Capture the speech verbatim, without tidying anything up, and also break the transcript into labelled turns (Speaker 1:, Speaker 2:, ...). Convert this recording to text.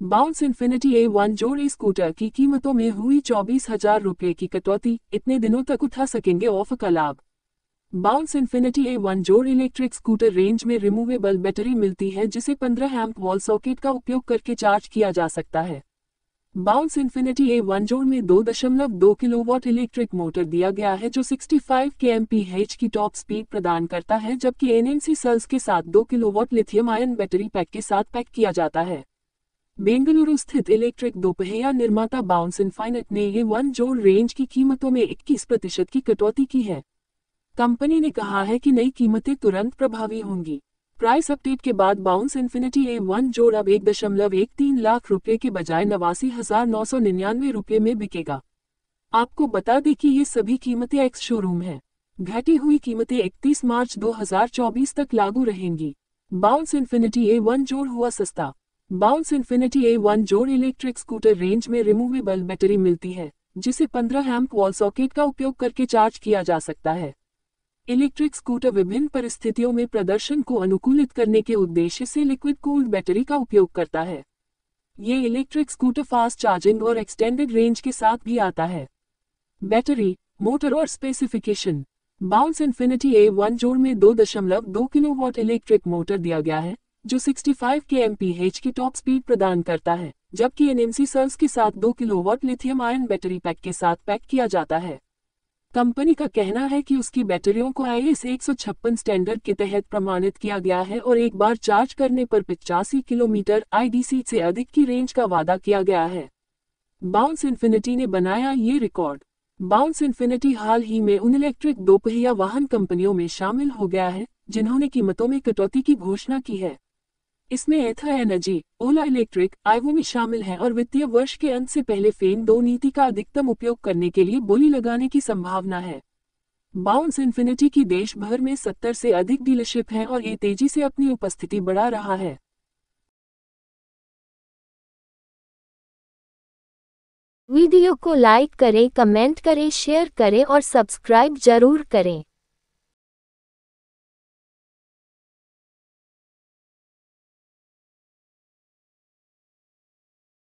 Speaker 1: Bounce Infinity E one जोड़ी scooter की कीमतों में हुई चौबीस हजार रुपये की कटौती, इतने दिनों तक उठा सकेंगे ऑफर का लाभ। बाउंस इन्फिनिटी ए वन जोड़ इलेक्ट्रिक स्कूटर रेंज में रिमूवेबल बैटरी मिलती है जिसे पंद्रह एम्प वॉल सॉकेट का उपयोग करके चार्ज किया जा सकता है। बाउंस इन्फिनिटी ए वन जोड़ में दो दशमलव दो किलोवाट इलेक्ट्रिक मोटर दिया गया है जो पैंसठ के एम पी एच की टॉप स्पीड प्रदान करता है, जबकि एन एम सी सेल्स के साथ दो kilowatt lithium ion battery pack के साथ पैक किया जाता है। बेंगलुरु स्थित इलेक्ट्रिक दोपहिया निर्माता बाउंस इन्फिनिट ने ए वन जोड़ रेंज की कीमतों में इक्कीस प्रतिशत की कटौती की है। कंपनी ने कहा है कि नई कीमतें तुरंत प्रभावी होंगी। प्राइस अपडेट के बाद बाउंस इन्फिनिटी ए वन जोड़ अब एक दशमलव एक तीन लाख रुपए के बजाय नवासी हजार नौ सौ निन्यानवे रुपये में बिकेगा। आपको बता दें कि ये सभी कीमतें एक्स शोरूम हैं। घटी हुई कीमतें इकतीस मार्च दो हज़ार चौबीस तक लागू रहेंगी। बाउंस इन्फिनिटी ए वन जोड़ हुआ सस्ता। बाउंस इन्फिनिटी ए वन जोड़ इलेक्ट्रिक स्कूटर रेंज में रिमूवेबल बैटरी मिलती है जिसे पंद्रह एम्प वॉल सॉकेट का उपयोग करके चार्ज किया जा सकता है। इलेक्ट्रिक स्कूटर विभिन्न परिस्थितियों में प्रदर्शन को अनुकूलित करने के उद्देश्य से लिक्विड कूल्ड बैटरी का उपयोग करता है। ये इलेक्ट्रिक स्कूटर फास्ट चार्जिंग और एक्सटेंडेड रेंज के साथ भी आता है। बैटरी, मोटर और specification. Bounce Infinity E one जोड़ में दो दशमलव दो किलोवाट इलेक्ट्रिक मोटर दिया गया है जो पैंसठ के एम पी एच की टॉप स्पीड प्रदान करता है, जबकि एन एम सी सेल्स के साथ दो kilowatt lithium ion battery pack के साथ पैक किया जाता है। कंपनी का कहना है कि उसकी बैटरियों को आई एस एक सौ छप्पन स्टैंडर्ड के तहत प्रमाणित किया गया है और एक बार चार्ज करने पर पचासी किलोमीटर आई डी सी से अधिक की रेंज का वादा किया गया है। बाउंस इन्फिनिटी ने बनाया ये रिकॉर्ड। बाउंस इन्फिनिटी हाल ही में उन इलेक्ट्रिक दोपहिया वाहन कंपनियों में शामिल हो गया है जिन्होंने कीमतों में कटौती की घोषणा की है। इसमें एथा एनर्जी, ओला इलेक्ट्रिक, आइवोमी शामिल हैं और वित्तीय वर्ष के अंत से पहले फेन दो नीति का अधिकतम उपयोग करने के लिए बोली लगाने की संभावना है। बाउंस इन्फिनिटी की देश भर में सत्तर से अधिक डीलरशिप हैं और ये तेजी से अपनी उपस्थिति बढ़ा रहा है।
Speaker 2: वीडियो को लाइक करें, कमेंट करें, शेयर करें और सब्सक्राइब जरूर करें।